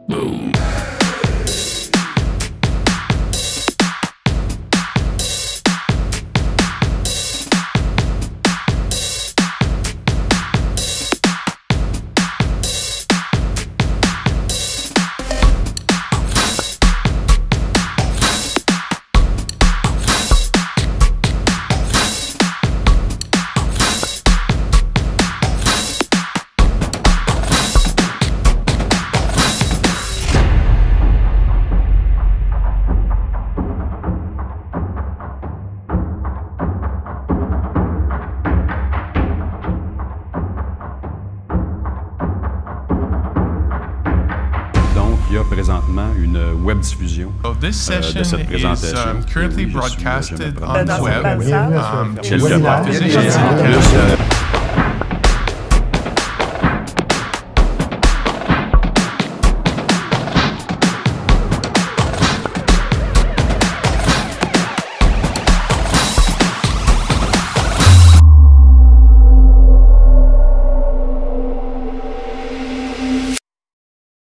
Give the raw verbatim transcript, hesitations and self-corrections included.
Boom. Il y a présentement une web diffusion So this euh, session de cette is présentation. um, currently Et oui, je suis, euh, broadcasted je me on the prends- web. Dans cette salle? Um, Quelques to parties. physicians and Plus, euh,